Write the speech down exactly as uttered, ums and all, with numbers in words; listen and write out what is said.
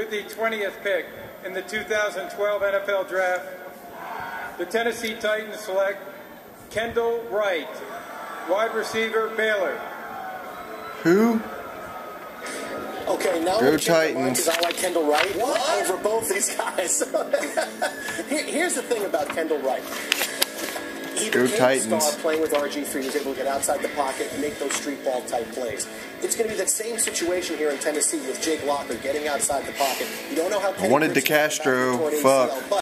With the twentieth pick in the two thousand twelve N F L Draft, the Tennessee Titans select Kendall Wright, wide receiver, Baylor. Who? Okay, now Go Titans. Because I like Kendall Wright what? over both these guys. Here, here's the thing about Kendall Wright. He Go became Titans. a star playing with R G three. He was able to get outside the pocket and make those street ball type plays. It's going to be that same situation here in Tennessee with Jake Locker getting outside the pocket. You don't know how. I wanted DeCastro. Fuck.